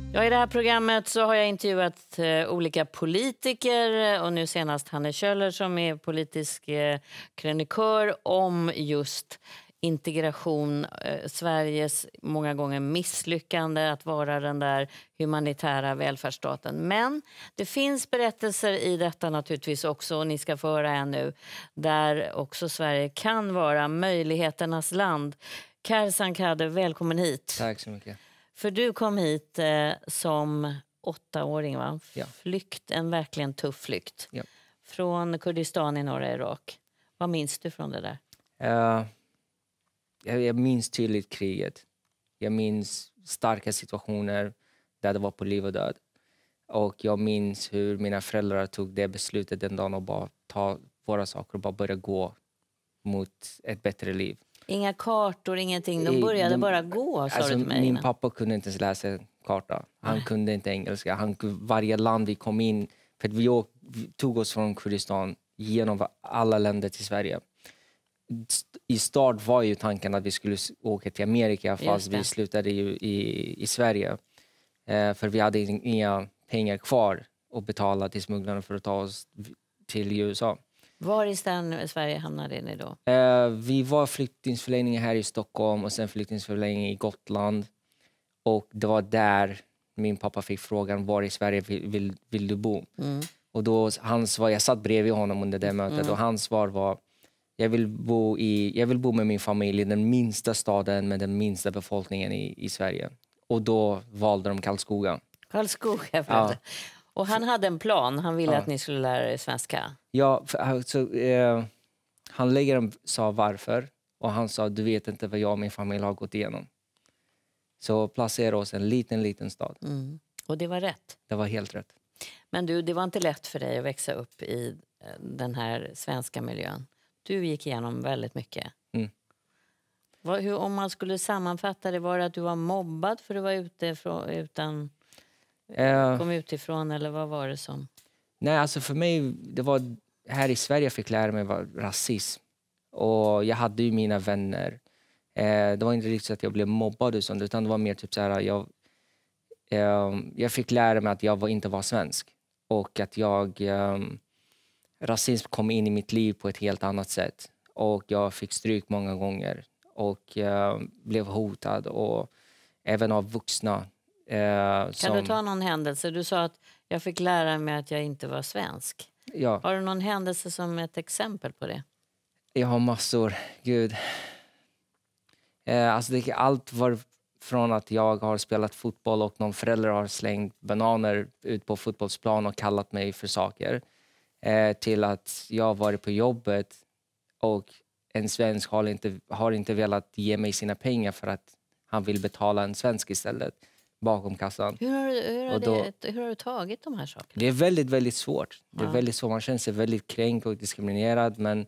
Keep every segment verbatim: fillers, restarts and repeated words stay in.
Ja, i det här programmet så har jag intervjuat eh, olika politiker och nu senast Hanne Kjöller som är politisk eh, krönikör om just integration, eh, Sveriges många gånger misslyckande att vara den där humanitära välfärdsstaten. Men det finns berättelser i detta naturligtvis också, och ni ska få höra en nu, där också Sverige kan vara möjligheternas land. Kärsan Kader, välkommen hit. Tack så mycket. För du kom hit eh, som åttaåring, va? Ja. Flykt, en verkligen tuff flykt. Ja. Från Kurdistan i norra Irak. Vad minns du från det där? Uh, jag, jag minns tydligt kriget. Jag minns starka situationer där det var på liv och död. Och jag minns hur mina föräldrar tog det beslutet den dagen och bara ta våra saker och bara börja gå mot ett bättre liv. Inga kartor, ingenting. De började de, bara gå, sa alltså, du till mig. Min innan. pappa kunde inte ens läsa en karta. Han Nej. kunde inte engelska. Han, varje land vi kom in, för att vi, åk, vi tog oss från Kurdistan genom alla länder till Sverige. I start var ju tanken att vi skulle åka till Amerika, fast vi slutade ju i, i Sverige. Eh, för vi hade inga pengar kvar att betala till smugglarna för att ta oss till U S A. Var i stan Sverige hamnade ni då? Eh, vi var flyktingsförläggningar här i Stockholm och sen flyktingsförläggning i Gotland. Och det var där min pappa fick frågan, var i Sverige vill, vill, vill du bo? Mm. Och då hans svar, jag satt bredvid honom under det mötet mm. och hans svar var, jag vill bo i, jag vill bo med min familj i den minsta staden med den minsta befolkningen i, i Sverige. Och då valde de Karlskoga. Karlskoga, ja. Och han hade en plan, han ville ja. att ni skulle lära er svenska. Ja, för, alltså, eh, handläggaren sa varför och han sa, du vet inte vad jag och min familj har gått igenom. Så placera oss i en liten, liten stad. Mm. Och det var rätt? Det var helt rätt. Men du, det var inte lätt för dig att växa upp i den här svenska miljön. Du gick igenom väldigt mycket. Mm. Vad, hur, om man skulle sammanfatta det, var det att du var mobbad för att du var ute från, utan, uh, kom utifrån, eller vad var det som? Nej, alltså för mig, det var här i Sverige jag fick lära mig vad rasism. Och jag hade ju mina vänner. Eh, det var inte riktigt så att jag blev mobbad och sånt, utan det var mer typ så här, jag, eh, jag fick lära mig att jag var, inte var svensk. Och att jag, eh, rasism kom in i mitt liv på ett helt annat sätt. Och jag fick stryk många gånger. Och eh, blev hotad, och även av vuxna. Eh, kan som... du ta någon händelse? Du sa att jag fick lära mig att jag inte var svensk. Ja. Har du någon händelse som ett exempel på det? Jag har massor. Gud. Eh, alltså det, allt var från att jag har spelat fotboll och någon förälder har slängt bananer ut på fotbollsplan och kallat mig för saker. Eh, till att jag har varit på jobbet och en svensk har inte, har inte velat ge mig sina pengar för att han vill betala en svensk istället bakom kassan. Hur har, du, hur har, då, det, hur har du tagit de här sakerna? Det är väldigt, väldigt svårt. Det är ja. väldigt svårt. Man känner sig väldigt kränkt och diskriminerad, men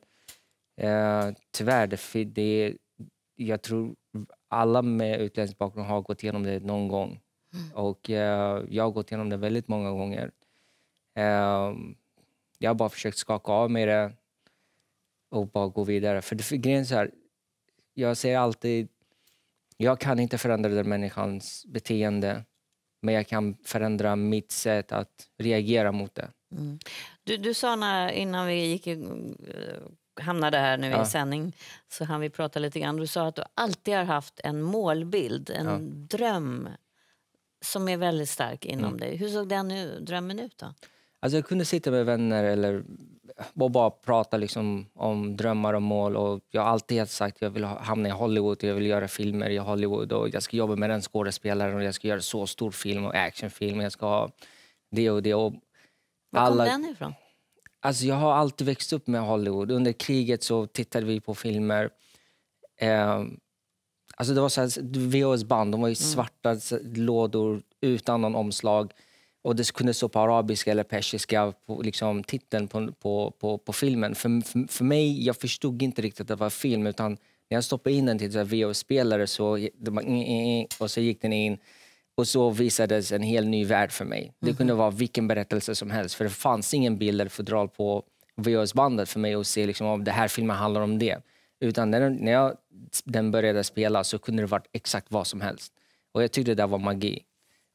eh, tyvärr, det, det, jag tror alla med utländsk bakgrund har gått igenom det någon gång. Mm. Och eh, jag har gått igenom det väldigt många gånger. Eh, jag har bara försökt skaka av mig det och bara gå vidare. För det för grejen så här, jag säger alltid, jag kan inte förändra den människans beteende, men jag kan förändra mitt sätt att reagera mot det. Mm. Du, du sa när, innan vi gick, hamnade här nu ja. i sändning, så han vi prata lite grann. Du sa att du alltid har haft en målbild, en ja. dröm som är väldigt stark inom mm. dig. Hur såg den nu, drömmen ut då? Alltså jag kunde sitta med vänner eller bara prata liksom om drömmar och mål. Och jag har alltid sagt att jag vill hamna i Hollywood. Jag vill göra filmer i Hollywood. Och jag ska jobba med den skådespelaren. Och jag ska göra så stor film och actionfilm. Jag ska ha det och det. Och var alla... kom den ifrån? Alltså jag har alltid växt upp med Hollywood. Under kriget så tittade vi på filmer. Eh, alltså det var så här, V H S-band. De var ju svarta mm. lådor utan någon omslag. Och det kunde stå på arabiska eller persiska på liksom, titeln på, på, på, på filmen. För, för, för mig, jag förstod inte riktigt att det var film. Utan när jag stoppade in den till en V H S-spelare så, det bara, och så gick den in. Och så visades en helt ny värld för mig. Det kunde vara vilken berättelse som helst. För det fanns ingen bild eller fodral på V H S-bandet för mig att se liksom, om det här filmen handlar om det. Utan när, när jag, den började spela så kunde det vara exakt vad som helst. Och jag tyckte det där var magi.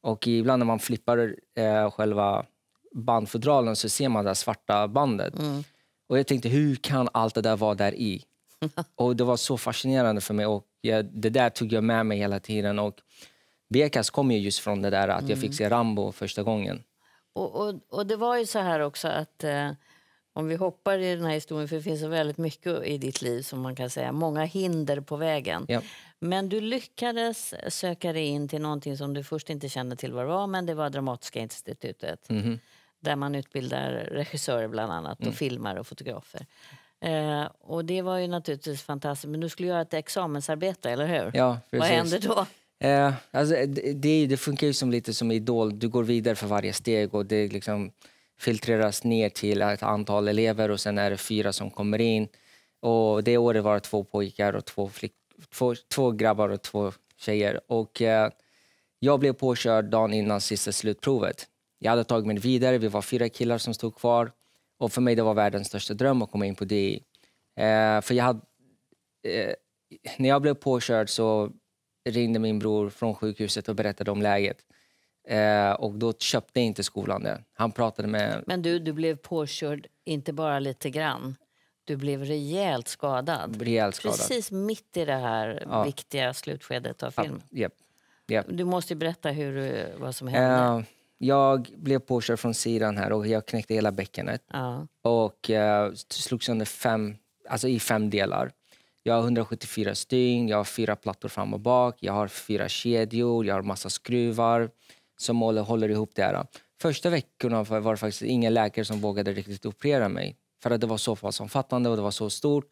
Och ibland när man flippar eh, själva bandfodralen så ser man det svarta bandet. Mm. Och jag tänkte, hur kan allt det där vara där i? Och det var så fascinerande för mig. Och jag, det där tog jag med mig hela tiden. Och Bekas kom ju just från det där att jag fick se Rambo första gången. Och, och, och det var ju så här också att eh, om vi hoppar i den här historien, för det finns så väldigt mycket i ditt liv som man kan säga, många hinder på vägen. Ja. Men du lyckades söka dig in till någonting som du först inte kände till vad det var, men det var Dramatiska institutet. Mm-hmm. Där man utbildar regissörer bland annat och Mm. filmare och fotografer. Eh, och det var ju naturligtvis fantastiskt, men du skulle göra ett examensarbete, eller hur? Ja, precis. Vad hände då? Eh, alltså, det, det, det funkar ju som lite som Idol. Du går vidare för varje steg och det liksom filtreras ner till ett antal elever och sen är det fyra som kommer in. Och det året var det två pojkar och två, flick, två, två grabbar och två tjejer. Och eh, jag blev påkörd dagen innan sista slutprovet. Jag hade tagit mig vidare, vi var fyra killar som stod kvar. Och för mig det var världens största dröm att komma in på D I. Eh, för jag hade, eh, när jag blev påkörd så ringde min bror från sjukhuset och berättade om läget. Eh, och då köpte inte skolan det. Han pratade med... Men du, du blev påkörd inte bara lite grann. Du blev rejält skadad. Rejält skadad. Precis mitt i det här Ja. viktiga slutskedet av filmen. Ja, yep, yep. Du måste ju berätta hur, vad som hände. Eh, jag blev påkörd från sidan här och jag knäckte hela bäckenet. Ja. Och eh, slogs under fem, alltså i fem delar. Jag har hundrasjuttiofyra stygn, jag har fyra plattor fram och bak, jag har fyra kedjor, jag har massa skruvar som håller, håller ihop det här. Första veckorna var det faktiskt ingen läkare som vågade riktigt operera mig. För att det var så pass omfattande och det var så stort.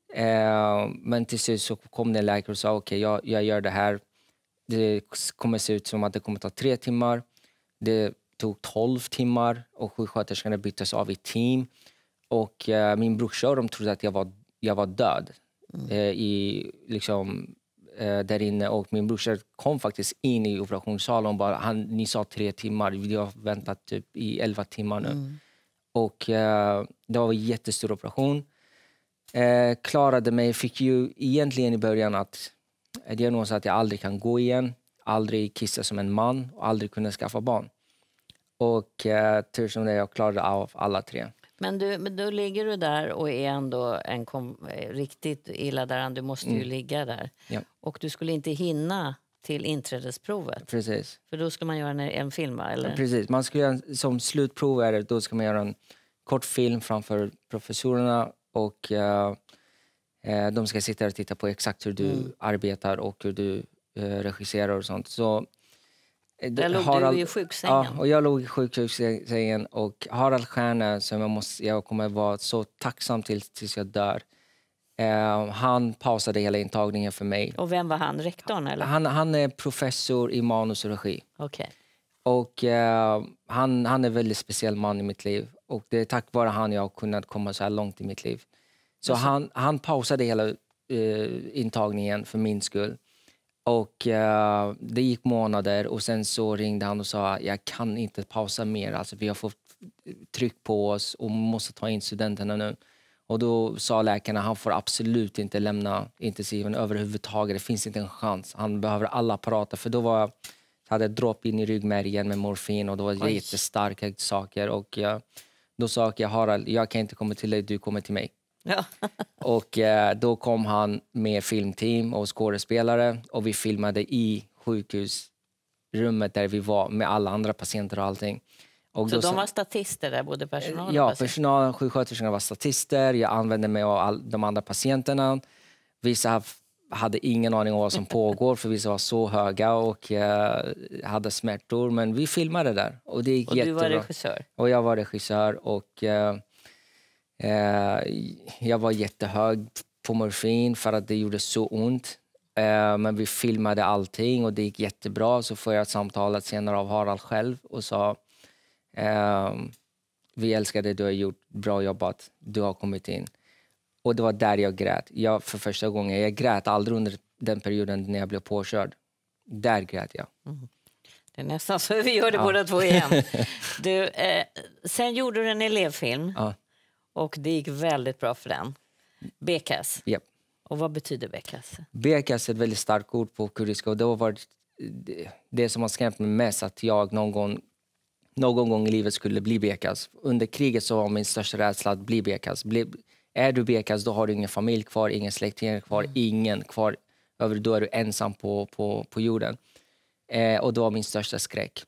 Eh, men till slut så kom det en läkare och sa okej, okay, jag, jag gör det här. Det kommer se ut som att det kommer ta tre timmar. Det tog tolv timmar och sjuksköterskorna byttes av i team. Och eh, min brorsa och de trodde att jag var, jag var död. Mm. Eh, i, liksom, eh, där inne. Och min brorsa kom faktiskt in i operationssalen och bara, han, ni sa tre timmar. Vi har väntat typ i elva timmar nu. Mm. Och eh, det var en jättestor operation. Eh, klarade mig, fick ju egentligen i början att diagnosen att jag aldrig kan gå igen. Aldrig kissa som en man och aldrig kunna skaffa barn. Och eh, tur som det jag klarade av alla tre. Men, du, men då ligger du där och är ändå en kom, riktigt illa däran. Du måste ju mm. ligga där. Ja. Och du skulle inte hinna till inträdesprovet. Precis. För då ska man göra en, en film, eller? Ja, precis. Man ska göra, som slutprov är det, då ska man göra en kort film framför professorerna. Och uh, uh, de ska sitta och titta på exakt hur du mm. arbetar och hur du uh, regisserar och sånt. Så där låg Harald, du i sjuksängen. Ja, och jag låg i sjuksängen och Harald Stjärne, som jag, måste, jag kommer vara så tacksam till tills jag dör. Uh, han pausade hela intagningen för mig. Och vem var han? Rektorn eller? Han, han är professor i manus och regi. Okej. Och uh, han, han är en väldigt speciell man i mitt liv. Och det är tack vare han jag har kunnat komma så här långt i mitt liv. Så alltså. han, han pausade hela uh, intagningen för min skull. Och uh, det gick månader och sen så ringde han och sa jag kan inte pausa mer. Alltså, vi har fått tryck på oss och måste ta in studenterna nu. Och då sa läkarna han får absolut inte lämna intensiven överhuvudtaget. Det finns inte en chans. Han behöver alla apparater. För då var jag, hade jag dropp in i ryggmärgen med morfin och då var det jättestarka saker. Och uh, då sa jag Harald, jag kan inte komma till dig, du kommer till mig. Ja. Och eh, då kom han med filmteam och skådespelare och vi filmade i sjukhusrummet där vi var med alla andra patienter och allting. Och så då, de var statister där, både personal och ja, patienter? personalen, sjuksköterskorna var statister. Jag använde mig av all, de andra patienterna. Vissa hade ingen aning om vad som pågår för vissa var så höga och eh, hade smärtor. Men vi filmade där och det gick och jättebra. Och du var regissör? Och jag var regissör och... Eh, Eh, jag var jättehög på morfin för att det gjorde så ont. Eh, men vi filmade allting och det gick jättebra. Så får jag ett samtal senare av Harald själv och sa eh, vi älskar det du har gjort, bra jobbat, du har kommit in. Och det var där jag grät. Jag, för första gången, jag grät aldrig under den perioden när jag blev påkörd. Där grät jag. Mm. Det är nästan så vi gör det ja. båda två igen. Du, eh, sen gjorde du en elevfilm. Ja. Och det gick väldigt bra för den. Bekas. Yep. Och vad betyder bekas? Bekas är ett väldigt starkt ord på kurdiska och det var det, det som har skrämt mig mest att jag någon gång, någon gång i livet skulle bli bekas. Under kriget så var min största rädsla att bli bekas. Bli, är du bekas då har du ingen familj kvar, ingen släktingar kvar, mm. ingen kvar. Över, då är du ensam på, på, på jorden. Eh, och det var min största skräck.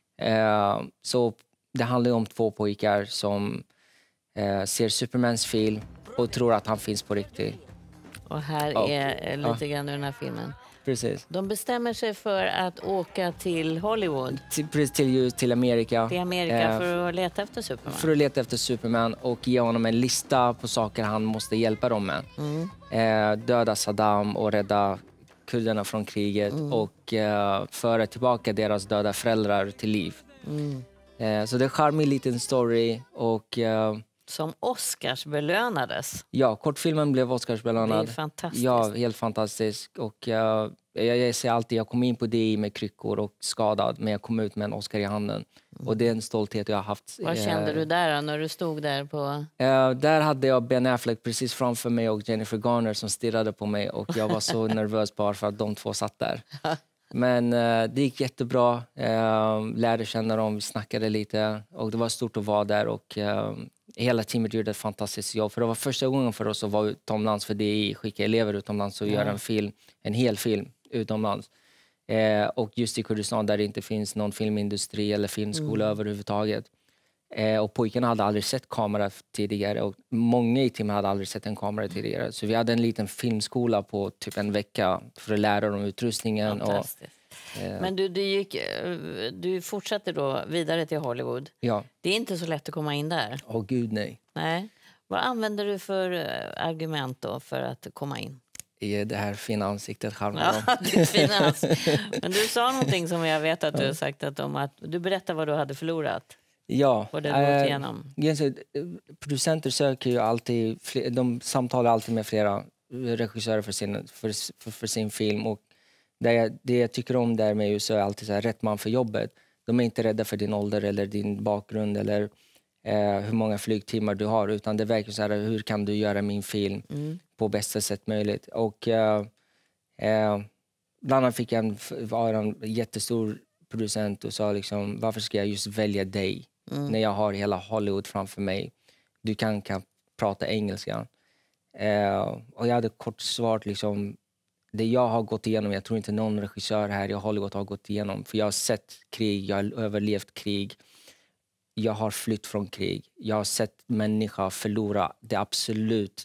Eh, så det handlar om två pojkar som eh, ser Supermans film och tror att han finns på riktigt. Och här och, är lite ja. grann ur den här filmen. Precis. De bestämmer sig för att åka till Hollywood. Till, till, till Amerika. Till Amerika eh, för att leta efter Superman. För att leta efter Superman och ge honom en lista på saker han måste hjälpa dem med. Mm. Eh, döda Saddam och rädda kurderna från kriget. Mm. Och eh, föra tillbaka deras döda föräldrar till liv. Mm. Eh, så det är en charmig liten story och... Eh, som Oscars belönades. Ja, kortfilmen blev Oscars belönad. Det är fantastiskt. Ja, helt fantastiskt. Och uh, jag, jag säger alltid, jag kom in på D I med kryckor och skadad, men jag kom ut med en Oscar i handen. Mm. Och det är en stolthet jag har haft. Vad kände uh, du där då, när du stod där på... Uh, där hade jag Ben Affleck precis framför mig och Jennifer Garner som stirrade på mig. Och jag var så nervös bara för att de två satt där. Men uh, det gick jättebra. Uh, lärde känna dem, vi snackade lite. Och det var stort att vara där och... Uh, hela teamet gjorde ett fantastiskt jobb. För det var första gången för oss att vara utomlands. För D I skickar elever utomlands och mm. göra en film. En hel film utomlands. Eh, och just i Kurdistan där det inte finns någon filmindustri eller filmskola mm. överhuvudtaget. Eh, och pojkarna hade aldrig sett kamera tidigare. Och många i teamet hade aldrig sett en kamera tidigare. Så vi hade en liten filmskola på typ en vecka. För att lära dem utrustningen. Och, men du, du, gick, du fortsatte då vidare till Hollywood. Ja. Det är inte så lätt att komma in där. Åh gud, nej. Nej. Vad använder du för argument då för att komma in? I det här fina ansiktet. Ja, ditt fina ansikte. Men du sa någonting som jag vet att du har sagt att om att du berättar vad du hade förlorat. Ja. Vad det gått igenom. Äh, producenter söker ju alltid, de samtalar alltid med flera regissörer för sin, för, för, för sin film och Det jag, det jag tycker om där med U S A är alltid så här, rätt man för jobbet. De är inte rädda för din ålder eller din bakgrund eller eh, hur många flygtimmar du har. Utan det verkar så här, hur kan du göra min film mm. på bästa sätt möjligt. Och eh, eh, bland annat fick jag en, var en jättestor producent och sa liksom, varför ska jag just välja dig? Mm. När jag har hela Hollywood framför mig. Du kan, kan prata engelska. Eh, och jag hade kort svart liksom, det jag har gått igenom, jag tror inte någon regissör här i Hollywood har gått igenom. För jag har sett krig, jag har överlevt krig. Jag har flytt från krig. Jag har sett människor förlora det absolut,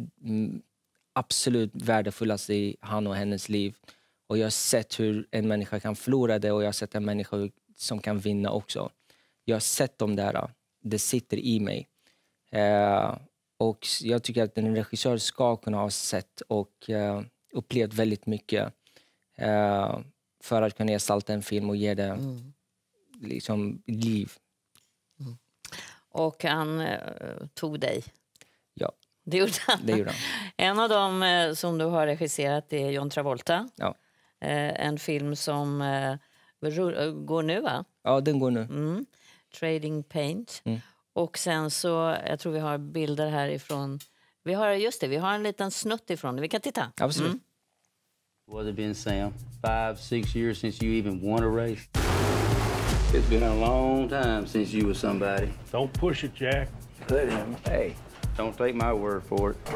absolut värdefullaste i han och hennes liv. Och jag har sett hur en människa kan förlora det och jag har sett en människa som kan vinna också. Jag har sett dem där, det sitter i mig. Eh, och jag tycker att en regissör ska kunna ha sett och... Eh, upplevt väldigt mycket uh, för att kunna gestalta en film och ge det mm. liksom liv. Mm. Och han uh, tog dig? Ja, det gjorde han. Det gjorde han. En av dem uh, som du har regisserat är John Travolta. Ja. Uh, en film som uh, går nu, va? Ja, den går nu. Mm. Trading Paint. Mm. Och sen så, jag tror vi har bilder härifrån. Vi har just det, vi har en liten snutt ifrån det. Vi kan titta. Absolut. Mm. What's it been, Sam? Five, six years since you even won a race? It's been a long time since you were somebody. Don't push it, Jack. Let him. Hey, don't take my word for it.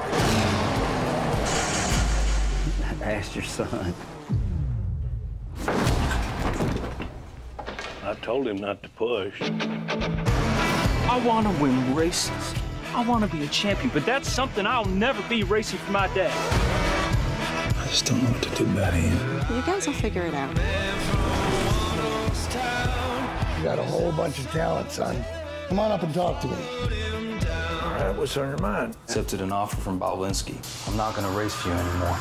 Ask your son. I told him not to push. I want to win races. I want to be a champion, but that's something I'll never be racing for my dad. I just don't know what to do about him. You guys will figure it out. You got a whole bunch of talent, son. Come on up and talk to me. All right, what's on your mind? Accepted an offer from Bałwinski. I'm not going to race for you anymore.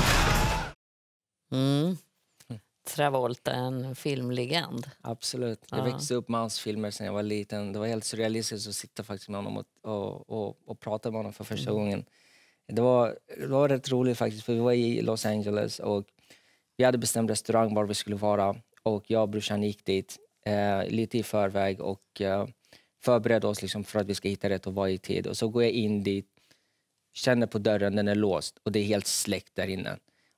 Mm. Travolta, en filmlegend. Absolut. Jag ja. växte upp med hans filmer sedan jag var liten. Det var helt surrealistiskt att sitta faktiskt med honom och, och, och, och prata med honom för första mm. gången. Det var, det var rätt roligt faktiskt, för vi var i Los Angeles och vi hade bestämt restaurang var vi skulle vara. Och jag och brorsan gick dit eh, lite i förväg och eh, förberedde oss liksom för att vi ska hitta rätt och vara i tid. Och så går jag in dit, känner på dörren, den är låst och det är helt släckt där inne.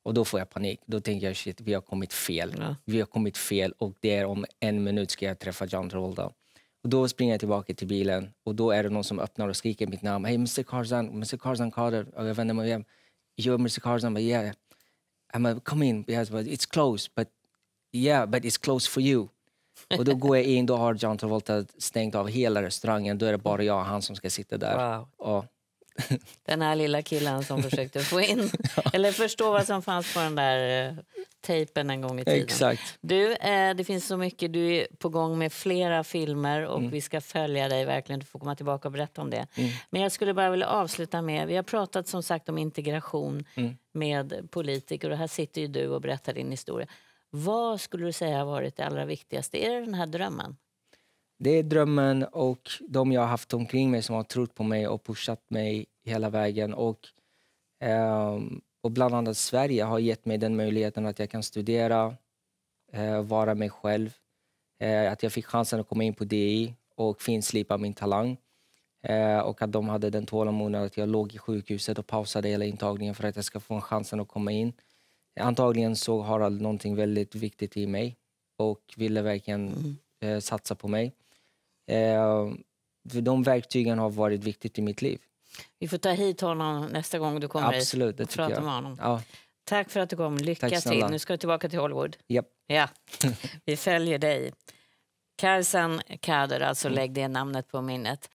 Och då får jag panik. Då tänker jag, shit, vi har kommit fel. Ja. Vi har kommit fel och det är om en minut ska jag träffa John Travolta. Och då springer jag tillbaka till bilen och då är det någon som öppnar och skriker mitt namn. Hey, mister Karzan, mister Karzan Kader. Och jag vänder mig igen. You're mister Karzan, but yeah. I'm like, come in, yes, but it's close. But yeah, but it's close for you. Och då går jag in, då har John Travolta stängt av hela restaurangen. Då är det bara jag och han som ska sitta där. Wow. Och Den här lilla killen som försökte få in eller förstå vad som fanns på den där eh, tejpen en gång i tiden. exakt. Du, eh, det finns så mycket. Du är på gång med flera filmer och Mm. vi ska följa dig verkligen. Du får komma tillbaka och berätta om det. Mm. Men jag skulle bara vilja avsluta med, vi har pratat som sagt om integration Mm. med politiker och här sitter ju du och berättar din historia. Vad skulle du säga har varit det allra viktigaste? Är det den här drömmen? Det är drömmen och de jag har haft omkring mig som har trott på mig och pushat mig hela vägen. Och, ehm, och bland annat Sverige har gett mig den möjligheten att jag kan studera, eh, vara mig själv. Eh, att jag fick chansen att komma in på D I och finslipa min talang. Eh, och att de hade den tålamoden att jag låg i sjukhuset och pausade hela intagningen för att jag ska få en chansen att komma in. Antagligen så har Harald någonting väldigt viktigt i mig och ville verkligen Mm. eh, satsa på mig. Eh, för de verktygen har varit viktigt i mitt liv. Vi får ta hit honom nästa gång du kommer Absolut, hit det och tycker prata jag. med honom. Ja, Tack för att du kom. Lycka Tack till. snälla. Nu ska du tillbaka till Hollywood. japp. Ja, vi följer dig. Karzan Kader, alltså lägg det namnet på minnet.